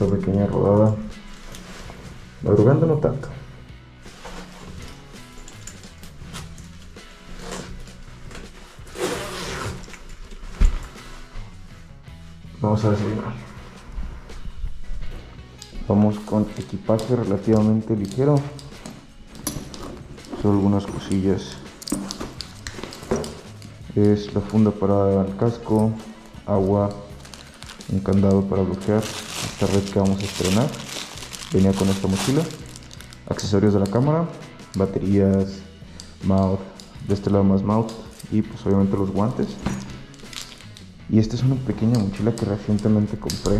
esta pequeña rodada, madrugando no tanto. Vamos a desayunar. Vamos con equipaje relativamente ligero, solo algunas cosillas. Es la funda para el casco, agua, un candado para bloquear esta red que vamos a estrenar. Venía con esta mochila, accesorios de la cámara, baterías, mount, de este lado más mount y pues obviamente los guantes. Y esta es una pequeña mochila que recientemente compré.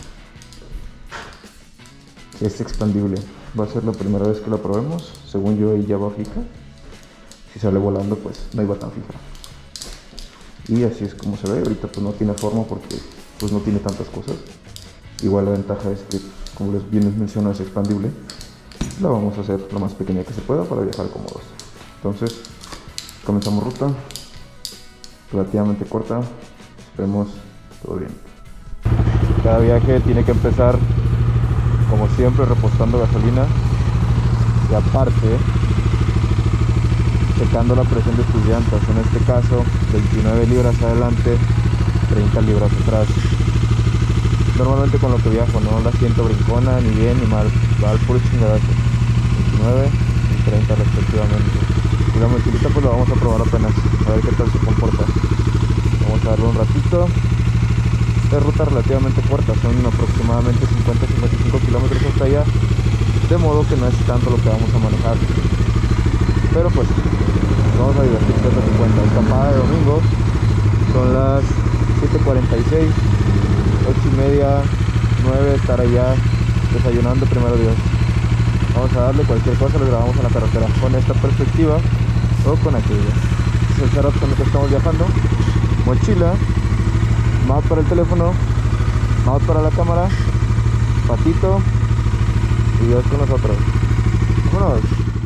Es expandible, va a ser la primera vez que la probemos. Según yo ella va fija, si sale volando pues no iba tan fija. Y así es como se ve. Ahorita pues no tiene forma porque pues no tiene tantas cosas. Igual la ventaja es que, como bien les menciono, es expandible. La vamos a hacer lo más pequeña que se pueda para viajar cómodos. Entonces comenzamos ruta relativamente corta. Esperemos todo bien. Cada viaje tiene que empezar como siempre repostando gasolina y aparte checando la presión de tus llantas. En este caso 29 libras adelante, 30 libras atrás. Normalmente con lo que viajo no la siento brincona ni bien ni mal, va al puro chingadazo. 29 y 30 respectivamente. Y la mochilita pues la vamos a probar apenas, a ver qué tal se comporta. Vamos a darle un ratito. Es ruta relativamente corta, son aproximadamente 50-55 kilómetros hasta allá, de modo que no es tanto lo que vamos a manejar, pero pues vamos a divertirnos hasta 50. Escapada de domingo, son las 7:46, 8:30, 9, estar allá desayunando, primero Dios. Vamos a darle, cualquier cosa lo grabamos en la carretera, con esta perspectiva o con aquella. Este es el setup con el que estamos viajando. Mochila, mouse para el teléfono, mouse para la cámara, patito y Dios con nosotros. Vámonos.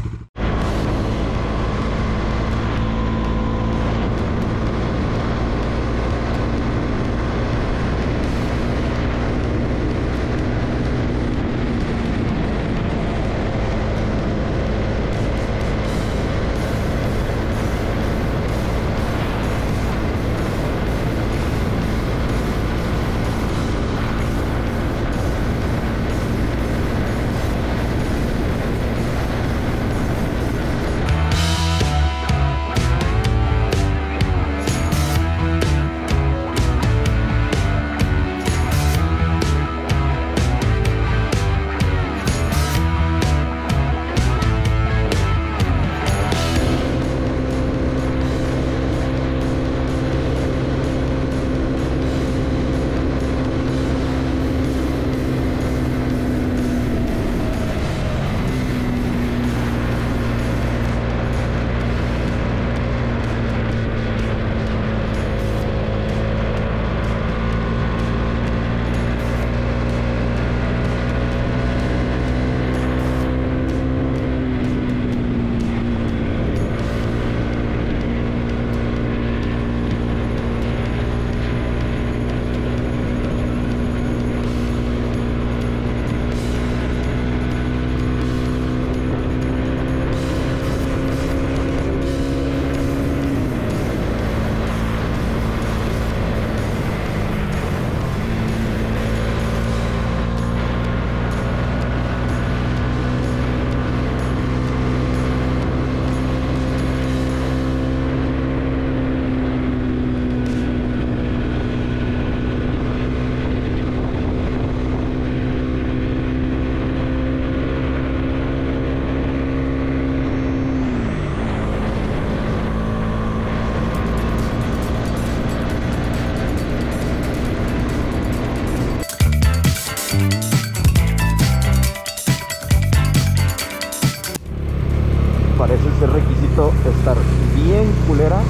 Parece ser requisito estar bien culera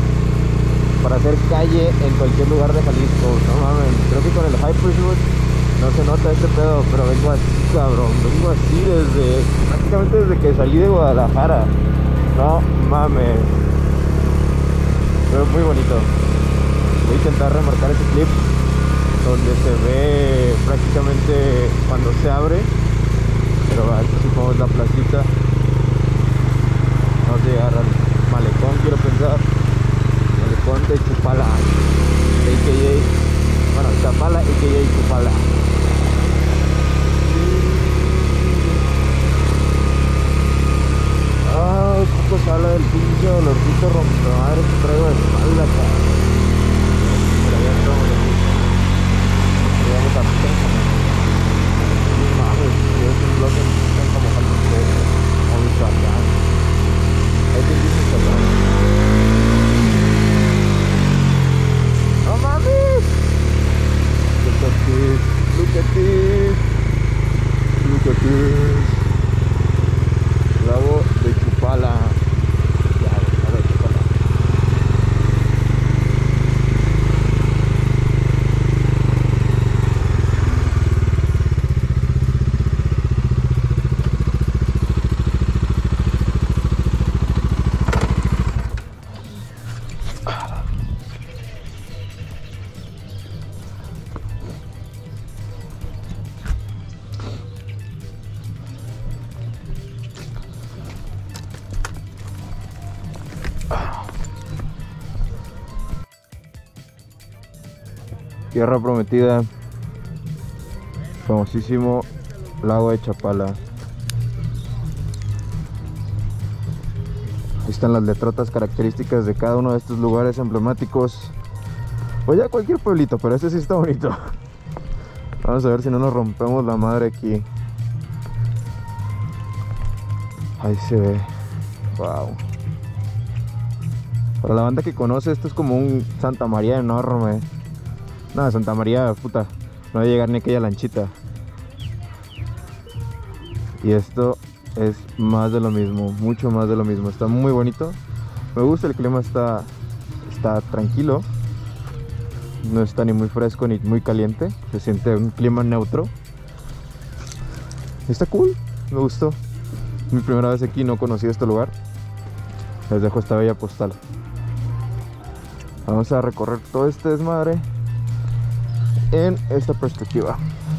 para hacer calle en cualquier lugar de Jalisco. No mames, creo que con el Hypershoot no se nota este pedo, pero vengo así, cabrón. Vengo así prácticamente desde que salí de Guadalajara. No mames, pero muy bonito. Voy a intentar remarcar ese clip donde se ve prácticamente cuando se abre. Pero esto sí como es la placita. Vamos a llegar al malecón, quiero pensar. Malecón de Chapala, a.k.a. bueno, Chapala, a.k.a. Chapala. Ah, poco sale del pinche dolorcito rompemadre que traigo de espalda, cara. Pero ya estamos aquí. Llegamos a Pénjamo. Mames, es un bloque en Pénjamo, Jalisco, o Michoacán. Ahí te dice Michoacán. ¡No mames! Look at this, look at this, look at this. Lago de Chapala. Ya, lago de Chapala. Tierra prometida, famosísimo lago de Chapala. Ahí están las letrotas características de cada uno de estos lugares emblemáticos. O ya cualquier pueblito, pero este sí está bonito. Vamos a ver si no nos rompemos la madre aquí. Ahí se ve. Wow. Para la banda que conoce, esto es como un Santa María enorme. No, Santa María, puta, no va a llegar ni aquella lanchita. Y esto es más de lo mismo, mucho más de lo mismo. Está muy bonito. Me gusta, el clima está tranquilo. No está ni muy fresco ni muy caliente. Se siente un clima neutro. Está cool, me gustó. Mi primera vez aquí, no conocí este lugar. Les dejo esta bella postal. Vamos a recorrer todo este desmadre en esta perspectiva.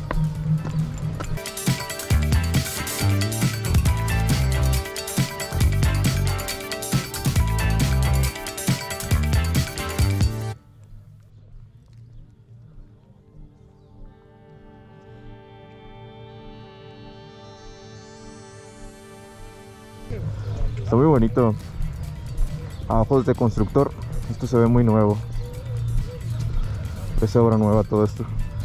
Está muy bonito. Abajo de constructor, esto se ve muy nuevo. Es obra nueva todo esto.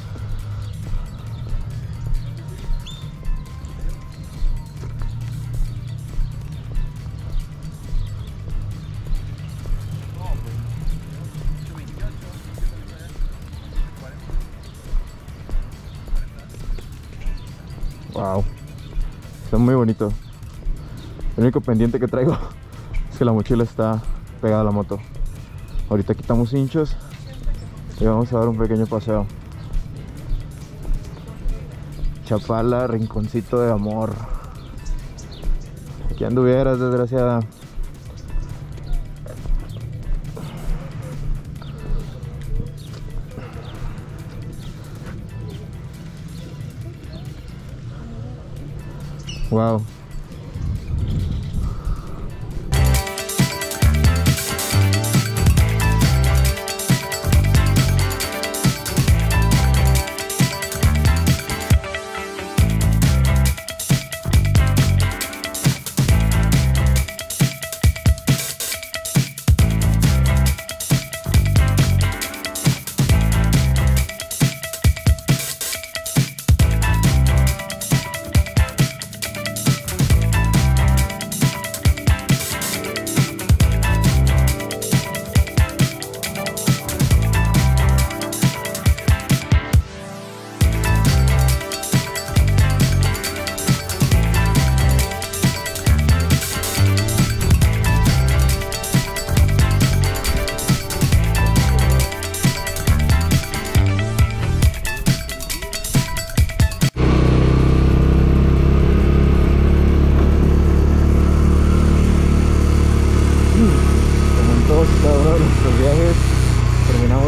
Wow, está muy bonito. El único pendiente que traigo es que la mochila está pegada a la moto. Ahorita quitamos hinchos y vamos a dar un pequeño paseo. Chapala, rinconcito de amor. Aquí anduvieras, desgraciada. Wow.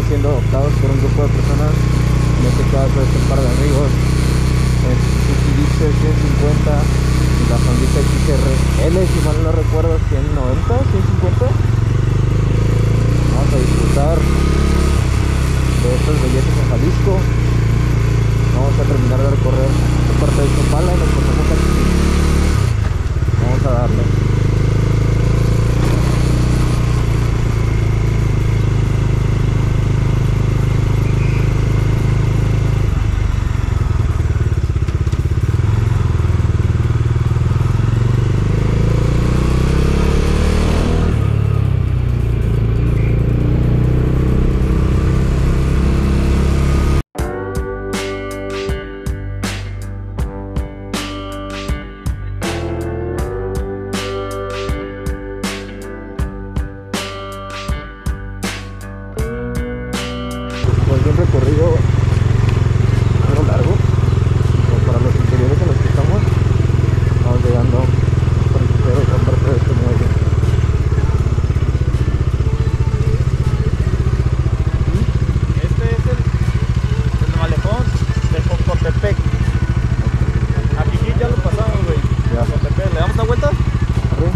siendo adoptados por un grupo de personas, en este caso es un par de amigos, en Suzuki Gixxer 150 y la Hondita XR-L, si mal no recuerdo, 190, 150. Vamos a disfrutar de estas bellezas en Jalisco. Vamos a terminar de recorrer esta parte de Chapala y nos pasamos aquí. Vamos a darle. Un recorrido algo largo, como para los interiores en los que estamos. Vamos llegando por otra parte de este muelle. Este es el malecón de Jocotepec. Aquí ya lo pasamos, güey. Ya. Jocotepec. ¿Le damos la vuelta? Arre.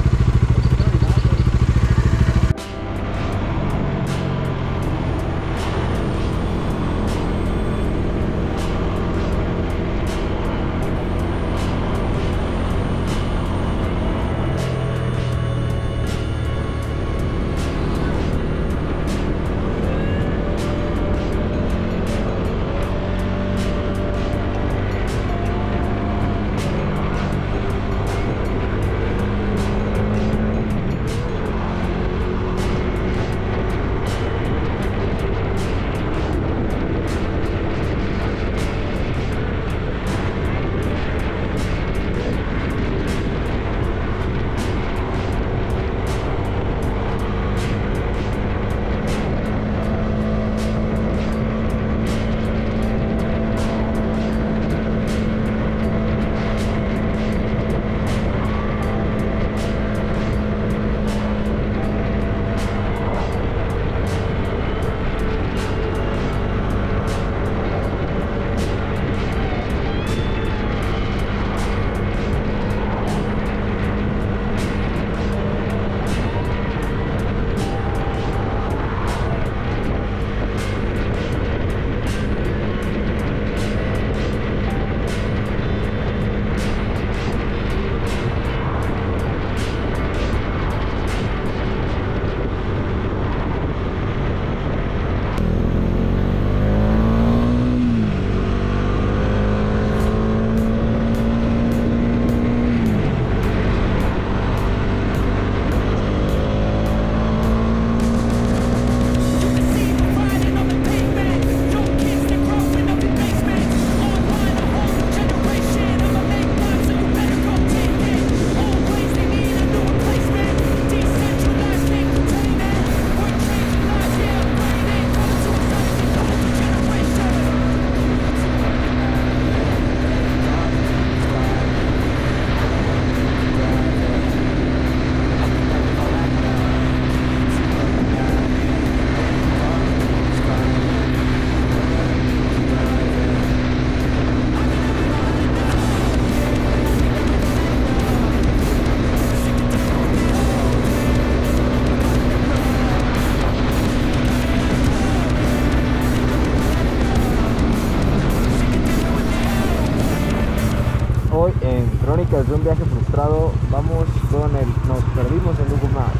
Hoy en Crónicas de un viaje frustrado vamos con el nos perdimos en Google Maps.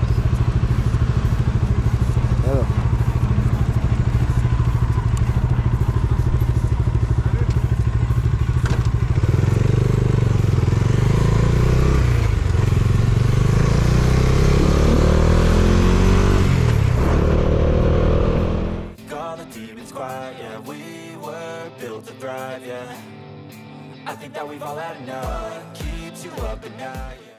Edo. I think that we've all had enough. Keeps you up at night.